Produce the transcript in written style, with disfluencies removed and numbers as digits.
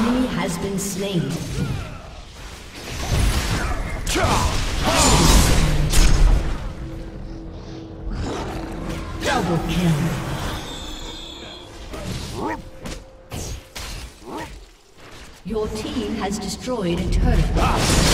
enemy has been slain. Double kill. Your team has destroyed a turret.